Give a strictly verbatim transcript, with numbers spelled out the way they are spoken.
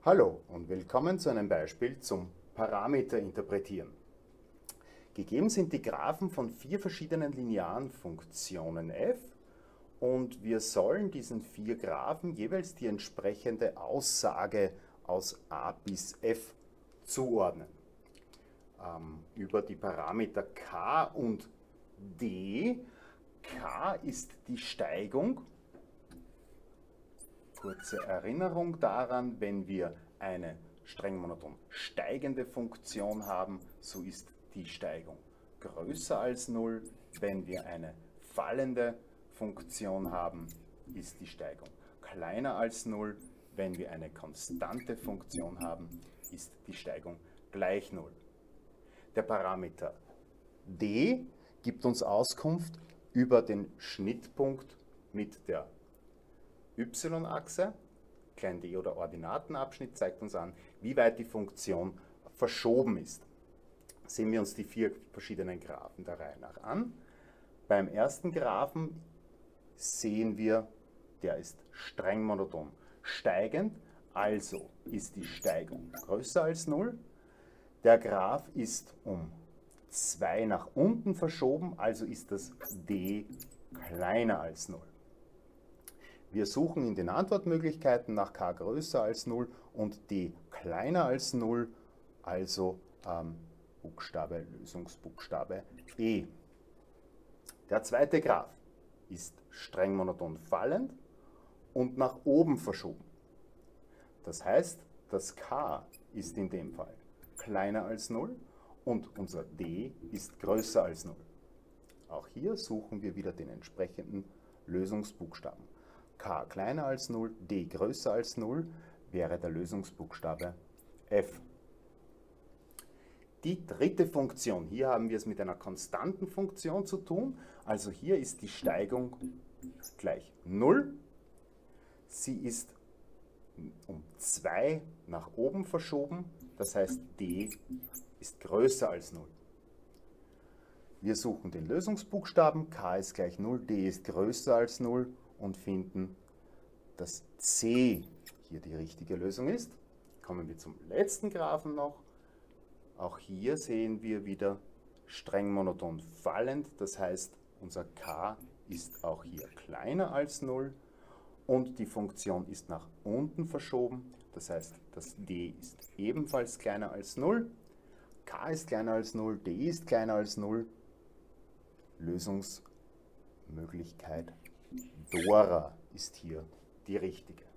Hallo und willkommen zu einem Beispiel zum Parameter interpretieren. Gegeben sind die Graphen von vier verschiedenen linearen Funktionen f und wir sollen diesen vier Graphen jeweils die entsprechende Aussage aus a bis f zuordnen. Ähm, über die Parameter k und d. K ist die Steigung. Kurze Erinnerung daran, wenn wir eine streng monoton steigende Funktion haben, so ist die Steigung größer als null. Wenn wir eine fallende Funktion haben, ist die Steigung kleiner als null. Wenn wir eine konstante Funktion haben, ist die Steigung gleich null. Der Parameter d gibt uns Auskunft über den Schnittpunkt mit der y-Achse, klein d oder Ordinatenabschnitt zeigt uns an, wie weit die Funktion verschoben ist. Sehen wir uns die vier verschiedenen Graphen der Reihe nach an. Beim ersten Graphen sehen wir, der ist streng monoton steigend, also ist die Steigung größer als null. Der Graph ist um zwei nach unten verschoben, also ist das d kleiner als null. Wir suchen in den Antwortmöglichkeiten nach k größer als null und d kleiner als null, also ähm, Buchstabe, Lösungsbuchstabe E. Der zweite Graph ist streng monoton fallend und nach oben verschoben. Das heißt, das k ist in dem Fall kleiner als null und unser d ist größer als null. Auch hier suchen wir wieder den entsprechenden Lösungsbuchstaben. K kleiner als null, d größer als null wäre der Lösungsbuchstabe f. Die dritte Funktion, hier haben wir es mit einer konstanten Funktion zu tun, also hier ist die Steigung gleich null. Sie ist um zwei nach oben verschoben, das heißt d ist größer als null. Wir suchen den Lösungsbuchstaben, k ist gleich null, d ist größer als null und finden, dass c hier die richtige Lösung ist. Kommen wir zum letzten Graphen noch. Auch hier sehen wir wieder streng monoton fallend, das heißt, unser k ist auch hier kleiner als null und die Funktion ist nach unten verschoben, das heißt, das d ist ebenfalls kleiner als null. K ist kleiner als null, d ist kleiner als null. Lösungsmöglichkeit Dora ist hier die richtige.